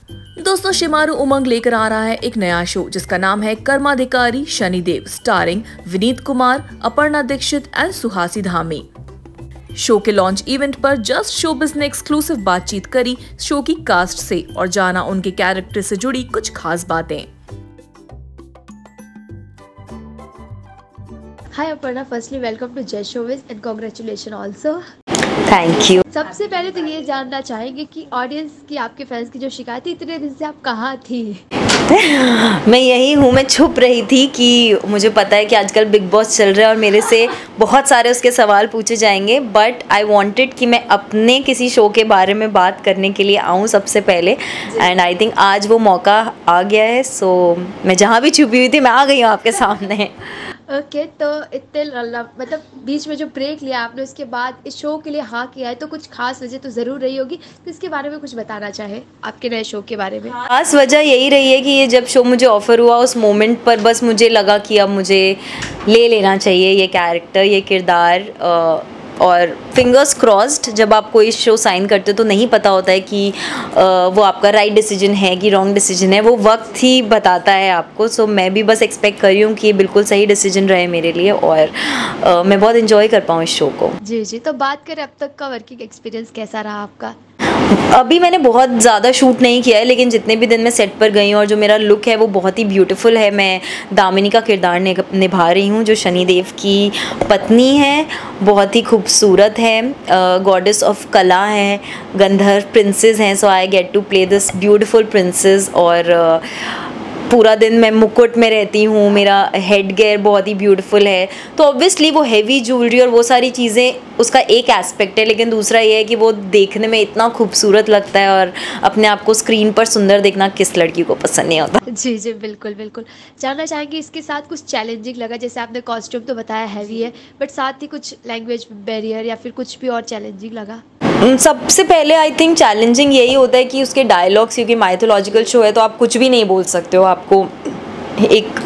दोस्तों, शिमारू उमंग लेकर आ रहा है एक नया शो जिसका नाम है Karmadhikari Shanidev, starring Vineet Kumar, Aparna Dixit and Suhasi Dhami. Show के लॉन्च इवेंट पर जस्ट शोबिज ने एक्सक्लूसिव बातचीत करी शो की कास्ट से और जाना उनके कैरेक्टर से जुड़ी कुछ खास बातें। Hi Aparna, firstly welcome to Just Showbiz and congratulation also. Thank you. सबसे पहले तो ये जानना चाहेंगे कि ऑडियंस की, आपके फैंस की जो शिकायत थी, इतने दिन से आप कहाँ थी? मैं यही हूँ, मैं छुप रही थी कि मुझे पता है कि आजकल बिग बॉस चल रहा है और मेरे से बहुत सारे उसके सवाल पूछे जाएंगे, बट आई वांटेड कि मैं अपने किसी शो के बारे में बात करने के लिए आऊँ सबसे पहले, एंड आई थिंक आज वो मौका आ गया है। सो मैं जहाँ भी छुपी हुई थी मैं आ गई हूँ आपके सामने। ओके, तो इतने मतलब बीच में जो ब्रेक लिया आपने, उसके बाद इस शो के लिए हाँ किया है, तो कुछ खास वजह तो ज़रूर रही होगी, तो इसके बारे में कुछ बताना चाहे आपके नए शो के बारे में। खास वजह यही रही है कि ये जब शो मुझे ऑफ़र हुआ उस मोमेंट पर बस मुझे लगा कि अब मुझे ले लेना चाहिए ये कैरेक्टर, ये किरदार, और फिंगर्स क्रॉस्ड जब आप कोई शो साइन करते हो तो नहीं पता होता है कि वो आपका राइट डिसीजन है कि रॉन्ग डिसीजन है, वो वक्त ही बताता है आपको। सो मैं भी बस एक्सपेक्ट कर रही हूँ कि ये बिल्कुल सही डिसीजन रहे मेरे लिए और मैं बहुत इन्जॉय कर पाऊँ इस शो को। जी जी, तो बात करें अब तक का वर्किंग एक्सपीरियंस कैसा रहा आपका? अभी मैंने बहुत ज़्यादा शूट नहीं किया है, लेकिन जितने भी दिन मैं सेट पर गई हूँ और जो मेरा लुक है वो बहुत ही ब्यूटीफुल है। मैं दामिनी का किरदार निभा रही हूँ जो शनिदेव की पत्नी है, बहुत ही खूबसूरत है, गॉडेस ऑफ कला है, गंधर्व प्रिंसेस हैं। So I get to play this beautiful princess और पूरा दिन मैं मुकुट में रहती हूँ, मेरा हेड गेयर बहुत ही ब्यूटीफुल है। तो ऑब्वियसली वो हेवी ज्वेलरी और वो सारी चीज़ें उसका एक एस्पेक्ट है, लेकिन दूसरा ये है कि वो देखने में इतना खूबसूरत लगता है और अपने आप को स्क्रीन पर सुंदर देखना किस लड़की को पसंद नहीं होता। जी जी, बिल्कुल बिल्कुल। जानना चाहेंगे इसके साथ कुछ चैलेंजिंग लगा? जैसे आपने कॉस्ट्यूम तो बताया हैवी है, बट साथ ही कुछ लैंग्वेज बैरियर या फिर कुछ भी और चैलेंजिंग लगा? सबसे पहले आई थिंक चैलेंजिंग यही होता है कि उसके डायलॉग्स, क्योंकि माइथोलॉजिकल शो है तो आप कुछ भी नहीं बोल सकते हो, आपको एक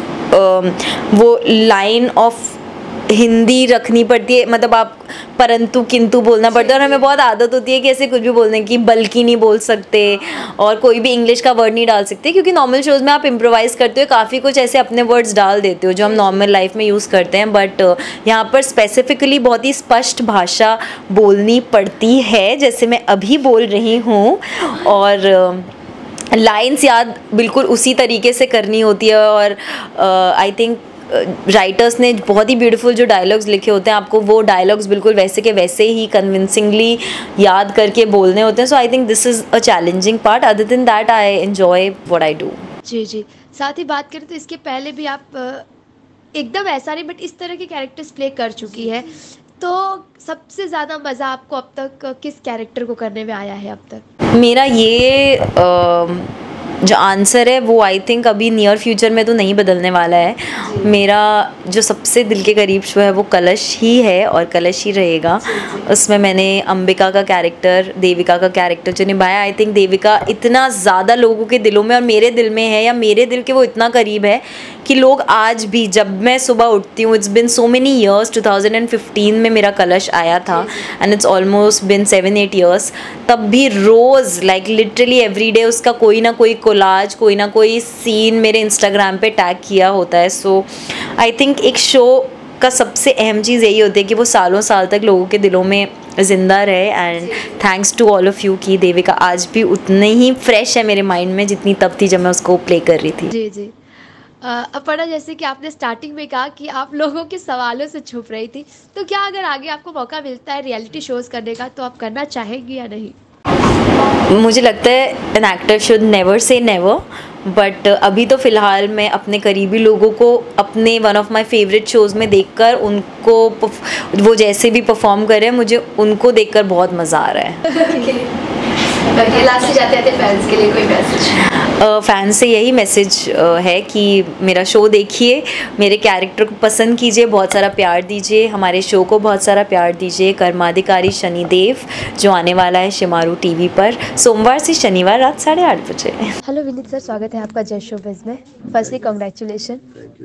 वो लाइन ऑफ हिंदी रखनी पड़ती है, मतलब आप परंतु किंतु बोलना पड़ता है और हमें बहुत आदत होती है कि ऐसे कुछ भी बोलने की, बल्कि नहीं बोल सकते और कोई भी इंग्लिश का वर्ड नहीं डाल सकते, क्योंकि नॉर्मल शोज़ में आप इम्प्रोवाइज़ करते हो, काफ़ी कुछ ऐसे अपने वर्ड्स डाल देते हो जो हम नॉर्मल लाइफ में यूज़ करते हैं, बट यहाँ पर स्पेसिफिकली बहुत ही स्पष्ट भाषा बोलनी पड़ती है जैसे मैं अभी बोल रही हूँ, और लाइन्स याद बिल्कुल उसी तरीके से करनी होती है। और आई थिंक राइटर्स ने बहुत ही ब्यूटीफुल जो डायलॉग्स लिखे होते हैं, आपको वो डायलॉग्स बिल्कुल वैसे के वैसे ही कन्विंसिंगली याद करके बोलने होते हैं। So I think this is a challenging part. Other than that I enjoy what I do. जी जी, साथ ही बात करें तो इसके पहले भी आप एकदम ऐसा नहीं बट इस तरह के कैरेक्टर्स प्ले कर चुकी है, तो सबसे ज़्यादा मज़ा आपको अब तक किस कैरेक्टर को करने में आया है अब तक? मेरा ये जो आंसर है वो आई थिंक अभी नियर फ्यूचर में तो नहीं बदलने वाला है। मेरा जो सबसे दिल के करीब शो है वो कलश ही है और कलश ही रहेगा। उसमें मैंने अंबिका का कैरेक्टर, देविका का कैरेक्टर जो निभाया, आई थिंक देविका इतना ज़्यादा लोगों के दिलों में और मेरे दिल में है, या मेरे दिल के वो इतना करीब है कि लोग आज भी जब मैं सुबह उठती हूँ, it's been so many years, 2015 में मेरा कलश आया था and it's almost been 7-8 years, तब भी रोज़ लाइक लिटरली एवरी डे उसका कोई ना कोई कोलाज, कोई ना कोई सीन मेरे इंस्टाग्राम पे टैग किया होता है। सो आई थिंक एक शो का सबसे अहम चीज़ यही होती है कि वो सालों साल तक लोगों के दिलों में ज़िंदा रहे, and thanks to all of you कि देविका आज भी उतने ही फ्रेश है मेरे माइंड में जितनी तब थी जब मैं उसको प्ले कर रही थी। जी जी। अपर्णा, जैसे कि आपने स्टार्टिंग में कहा कि आप लोगों के सवालों से छुप रही थी, तो क्या अगर आगे आपको मौका मिलता है रियलिटी शोज़ करने का तो आप करना चाहेंगी या नहीं? मुझे लगता है an actor should never say never, but अभी तो फ़िलहाल मैं अपने करीबी लोगों को अपने one of my favourite shows में देखकर उनको वो जैसे भी परफॉर्म कर रहे हैं, मुझे उनको देखकर बहुत मज़ा आ रहा है। लास्ट से जाते जाते फैंस के लिए कोई मैसेज? फैंस से यही मैसेज है कि मेरा शो देखिए, मेरे कैरेक्टर को पसंद कीजिए, बहुत सारा प्यार दीजिए, हमारे शो को बहुत सारा प्यार दीजिए। कर्माधिकारी शनिदेव जो आने वाला है शिमारू टीवी पर सोमवार से शनिवार रात 8:30 बजे। हेलो विनीत सर, स्वागत है आपका जस्ट शोबिज में। Firstly congratulation.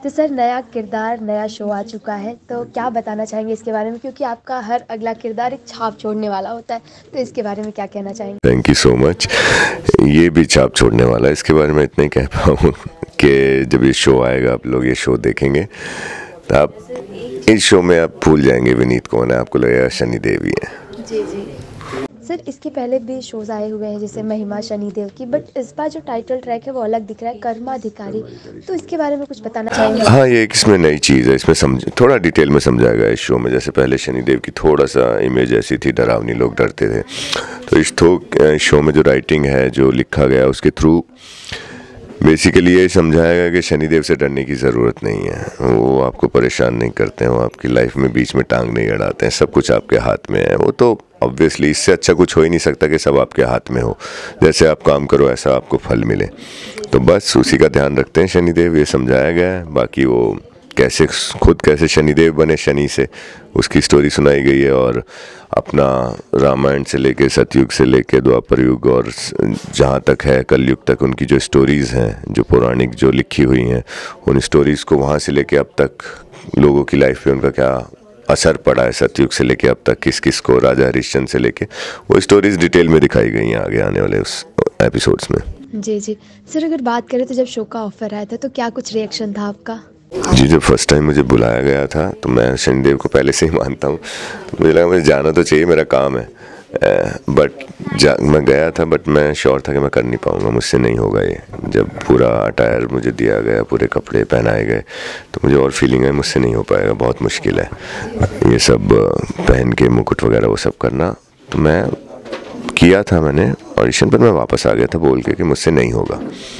तो सर नया किरदार नया शो आ चुका है, तो क्या बताना चाहेंगे इसके बारे में, क्योंकि आपका हर अगला किरदार एक छाप छोड़ने वाला होता है, तो इसके बारे में क्या कहना चाहेंगे? Thank you so much. ये भी छाप छोड़ने वाला है, इसके बारे में इतना ही कह पाऊँ कि जब ये शो आएगा आप लोग ये शो देखेंगे तो आप इस शो में आप भूल जाएंगे विनीत कौन है, आपको लगेगा शनिदेव ही है। जी जी सर, इसके पहले भी शोज आए हुए हैं जैसे महिमा शनिदेव की, बट इस बार जो टाइटल ट्रैक है वो अलग दिख रहा है, कर्माधिकारी, तो इसके बारे में कुछ बताना चाहेंगे? हाँ, ये एक इसमें नई चीज़ है, इसमें थोड़ा डिटेल में समझाएगा इस शो में। जैसे पहले शनिदेव की थोड़ा सा इमेज ऐसी थी, डरावनी, लोग डरते थे, तो इस शो में जो राइटिंग है, जो लिखा गया उसके थ्रू बेसिकली ये समझाएगा कि शनिदेव से डरने की ज़रूरत नहीं है, वो आपको परेशान नहीं करते हैं, वो आपकी लाइफ में बीच में टांग नहीं अड़ाते हैं, सब कुछ आपके हाथ में है। वो तो ऑब्वियसली इससे अच्छा कुछ हो ही नहीं सकता कि सब आपके हाथ में हो, जैसे आप काम करो ऐसा आपको फल मिले, तो बस उसी का ध्यान रखते हैं शनिदेव, ये समझाया गया है। बाकी वो कैसे शनिदेव बने शनि से, उसकी स्टोरी सुनाई गई है, और अपना रामायण से लेके सतयुग से लेके द्वापर युग और जहाँ तक है कलयुग तक उनकी जो स्टोरीज़ हैं, जो पौराणिक जो लिखी हुई हैं, उन स्टोरीज़ को वहाँ से लेके अब तक लोगों की लाइफ पे उनका क्या असर पड़ा है, सतयुग से लेके अब तक किस किस को, राजा हरिश्चंद्र से लेके, वो स्टोरीज़ डिटेल में दिखाई गई हैं आगे आने वाले उस एपिसोड्स में। जी जी सर, अगर बात करें तो जब शो का ऑफर आया था तो क्या कुछ रिएक्शन था आपका? जी, जब फर्स्ट टाइम मुझे बुलाया गया था तो मैं शनिदेव को पहले से ही मानता हूँ, तो मुझे लगा मुझे जाना तो चाहिए, मेरा काम है, बट मैं गया था, बट मैं श्योर था कि मैं कर नहीं पाऊँगा, मुझसे नहीं होगा ये। जब पूरा अटायर मुझे दिया गया, पूरे कपड़े पहनाए गए, तो मुझे और फीलिंग है मुझसे नहीं हो पाएगा, बहुत मुश्किल है ये सब पहन के मुकुट वगैरह वो सब करना। तो मैं किया था, मैंने ऑडिशन पर मैं वापस आ गया था बोल के कि मुझसे नहीं होगा,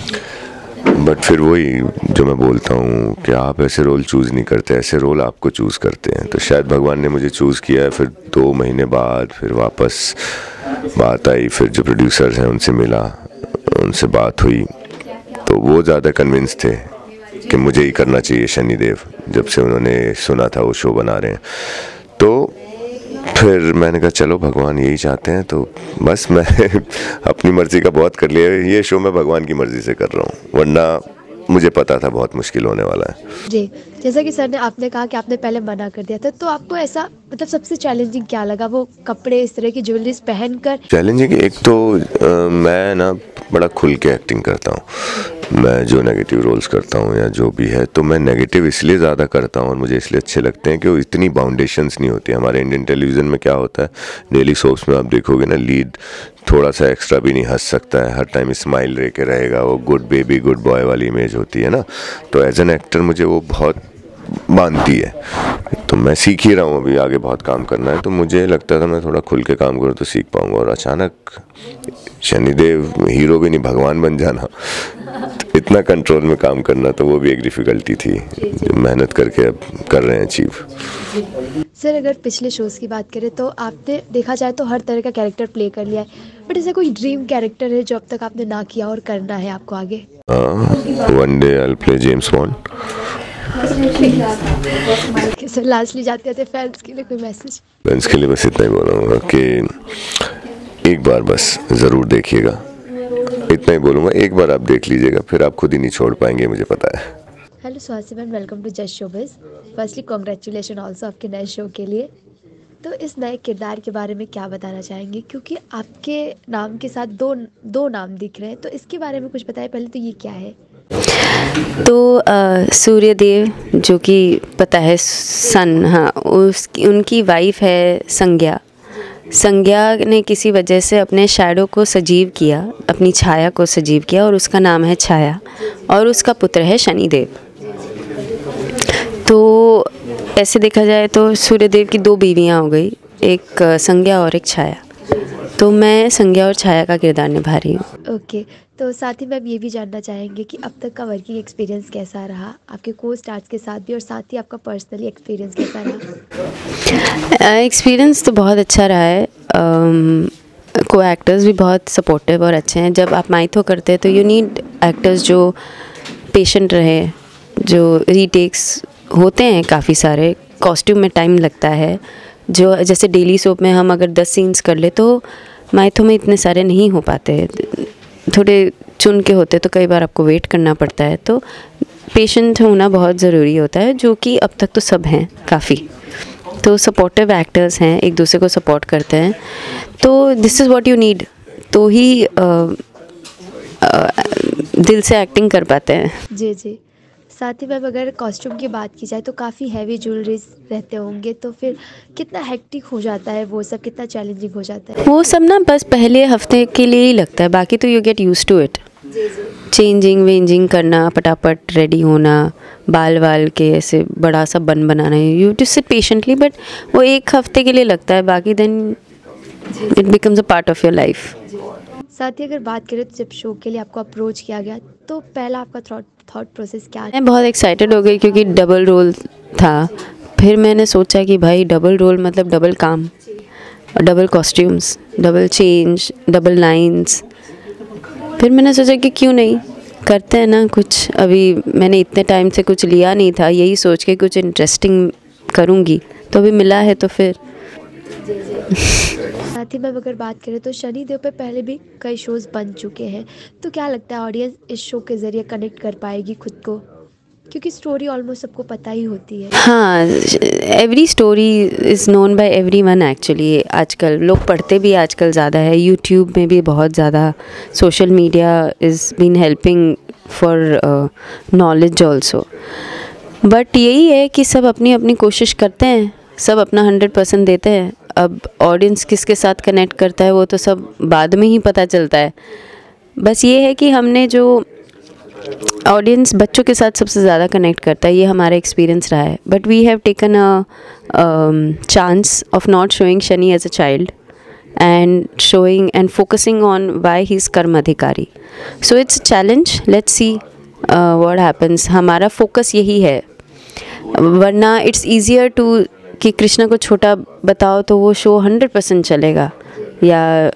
बट फिर वही जो मैं बोलता हूँ कि आप ऐसे रोल चूज़ नहीं करते, ऐसे रोल आपको चूज़ करते हैं, तो शायद भगवान ने मुझे चूज़ किया है। फिर 2 महीने बाद फिर वापस बात आई, फिर जो प्रोड्यूसर्स हैं उनसे मिला, उनसे बात हुई, तो वो ज़्यादा कन्विंस थे कि मुझे ही करना चाहिए शनिदेव, जब से उन्होंने सुना था वो शो बना रहे हैं। तो फिर मैंने कहा चलो भगवान यही चाहते हैं, तो बस मैं अपनी मर्ज़ी का बहुत कर लिया, ये शो मैं भगवान की मर्ज़ी से कर रहा हूँ, वरना मुझे पता था बहुत मुश्किल होने वाला है। जी, जैसा कि सर ने आपने कहा कि आपने पहले मना कर दिया था, तो आपको ऐसा मतलब सबसे चैलेंजिंग क्या लगा, वो कपड़े इस तरह की ज्वेलरीज पहनकर? चैलेंजिंग एक तो मैं ना बड़ा खुल के एक्टिंग करता हूँ, मैं जो नेगेटिव रोल्स करता हूँ या जो भी है, तो मैं नेगेटिव इसलिए ज़्यादा करता हूँ और मुझे इसलिए अच्छे लगते हैं कि वो इतनी बाउंडेशंस नहीं होती। हमारे इंडियन टेलीविज़न में क्या होता है, डेली सोप्स में आप देखोगे ना, लीड थोड़ा सा एक्स्ट्रा भी नहीं हंस सकता है, हर टाइम स्माइल रह के रहेगा, वो गुड बेबी गुड बॉय वाली इमेज होती है ना, तो एज एन एक्टर मुझे वो बहुत बांधती है। तो मैं सीख ही रहा हूँ, अभी आगे बहुत काम करना है, तो मुझे लगता था मैं थोड़ा खुल के काम करूँ तो सीख पाऊँगा, और अचानक शनिदेव हीरो भी नहीं भगवान बन जाना, तो इतना कंट्रोल में काम करना, तो वो भी एक डिफ़िकल्टी थी जो मेहनत करके अब कर रहे हैं अचीव। सर अगर पिछले शोज़ की बात करें तो आपने देखा जाए तो हर तरह का कैरेक्टर प्ले कर लिया है, बट ऐसा कोई ड्रीम कैरेक्टर है जो अब तक आपने ना किया और करना है आपको आगे? One day I will play James Bond. Sir lastly जाते थे फैंस के लिए कोई मैसेज? फैंस के लिए बस इतना ही बोलूँगा कि एक बार बस ज़रूर देखिएगा, इतना ही बोलूँगा, एक बार आप देख लीजिएगा, फिर आप खुद ही नहीं छोड़ पाएंगे, मुझे पता है। Hello Swati ma'am, welcome to Just Showbiz. Firstly congratulation also आपके नए शो के लिए। तो इस नए किरदार के बारे में क्या बताना चाहेंगे, क्योंकि आपके नाम के साथ दो नाम दिख रहे हैं, तो इसके बारे में कुछ बताएं पहले, तो ये क्या है? तो सूर्यदेव जो कि पता है सन, हाँ, उनकी वाइफ है संज्ञा। संज्ञा ने किसी वजह से अपने शैडो को सजीव किया, अपनी छाया को सजीव किया, और उसका नाम है छाया, और उसका पुत्र है शनिदेव। तो ऐसे देखा जाए तो सूर्यदेव की 2 बीवियाँ हो गई, एक संज्ञा और एक छाया, तो मैं संज्ञा और छाया का किरदार निभा रही हूँ। ओके, तो साथ ही मैम ये भी जानना चाहेंगे कि अब तक का वर्किंग एक्सपीरियंस कैसा रहा आपके को स्टार्स के साथ भी, और साथ ही आपका पर्सनली एक्सपीरियंस कैसा रहा? एक्सपीरियंस तो बहुत अच्छा रहा है, को एक्टर्स भी बहुत सपोर्टिव और अच्छे हैं। जब आप माइथो करते हैं तो यू नीड एक्टर्स जो पेशेंट रहे, जो रीटेक्स होते हैं काफ़ी सारे, कॉस्ट्यूम में टाइम लगता है, जो जैसे डेली सोप में हम अगर 10 सीन्स कर ले तो माइथो में इतने सारे नहीं हो पाते, थोड़े चुन के होते, तो कई बार आपको वेट करना पड़ता है। तो पेशेंट होना बहुत ज़रूरी होता है, जो कि अब तक तो सब हैं काफ़ी। तो सपोर्टिव एक्टर्स हैं, एक दूसरे को सपोर्ट करते हैं, तो this is what you need, तो ही दिल से एक्टिंग कर पाते हैं। जी जी। साथ ही मैम अगर कॉस्ट्यूम की बात की जाए तो काफ़ी हैवी ज्वेलरीज रहते होंगे, तो फिर कितना हेक्टिक हो जाता है वो सब, कितना चैलेंजिंग हो जाता है? वो सब ना बस पहले हफ्ते के लिए ही लगता है, बाकी तो you get use to it. Changing वेंजिंग करना, पटापट रेडी होना, बाल वाल के ऐसे बड़ा सा बन बनाना, you to sit patiently, but वो एक हफ्ते के लिए लगता है, बाकी then it becomes a part of your life. साथ ही अगर बात करें तो जब शो के लिए आपको अप्रोच किया गया तो पहला आपका थॉट प्रोसेस क्या था? मैं बहुत एक्साइटेड हो गई क्योंकि डबल रोल था। फिर मैंने सोचा कि भाई डबल रोल मतलब डबल काम, double costumes, double change, double lines. फिर मैंने सोचा कि क्यों नहीं करते हैं ना कुछ, अभी मैंने इतने टाइम से कुछ लिया नहीं था, यही सोच के कुछ इंटरेस्टिंग करूँगी, तो अभी मिला है तो फिर। साथ ही मैम अगर बात करें तो शनि देव पे पहले भी कई शोज़ बन चुके हैं, तो क्या लगता है ऑडियंस इस शो के ज़रिए कनेक्ट कर पाएगी खुद को, क्योंकि स्टोरी ऑलमोस्ट सबको पता ही होती है? हाँ, every story is known by everyone actually. आजकल लोग पढ़ते भी आजकल ज़्यादा है, यूट्यूब में भी बहुत ज़्यादा, social media is been helping for knowledge also. But यही है कि सब अपनी अपनी कोशिश करते हैं, सब अपना 100% देते हैं। अब ऑडियंस किसके साथ कनेक्ट करता है वो तो सब बाद में ही पता चलता है। बस ये है कि हमने जो ऑडियंस बच्चों के साथ सबसे ज़्यादा कनेक्ट करता है, ये हमारा एक्सपीरियंस रहा है। But we have taken a chance of not showing Shani as a child and showing and focusing on why he is कर्म अधिकारी। So it's a challenge, let's see what happens. हमारा फोकस यही है, वरना इट्स ईजियर टू कि कृष्णा को छोटा बताओ तो वो शो 100% चलेगा, या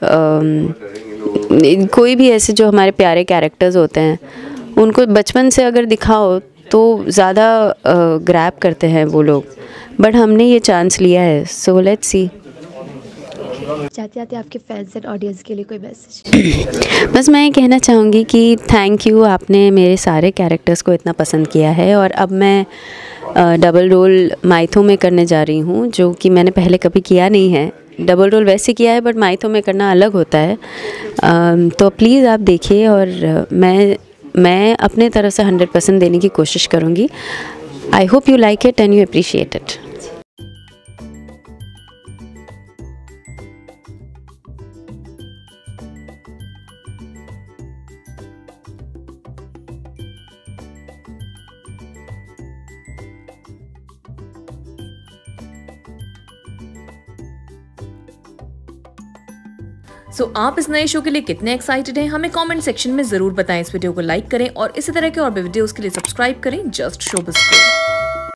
कोई भी ऐसे जो हमारे प्यारे कैरेक्टर्स होते हैं उनको बचपन से अगर दिखाओ तो ज़्यादा ग्रैब करते हैं वो लोग। बट हमने ये चांस लिया है, सो लेट्स सी। चाहते आते आपके फैंस एंड ऑडियंस के लिए कोई मैसेज? बस मैं ये कहना चाहूँगी कि थैंक यू, आपने मेरे सारे कैरेक्टर्स को इतना पसंद किया है। और अब मैं डबल रोल माइथो में करने जा रही हूँ, जो कि मैंने पहले कभी किया नहीं है। डबल रोल वैसे किया है बट माइथो में करना अलग होता है। तो प्लीज़ आप देखिए, और मैं अपने तरफ से 100% देने की कोशिश करूँगी। I hope you like it and you appreciate it. आप इस नए शो के लिए कितने एक्साइटेड हैं, हमें कमेंट सेक्शन में जरूर बताएं। इस वीडियो को लाइक करें और इसी तरह के और भी वीडियोस के लिए सब्सक्राइब करें जस्ट शोबिज़ को।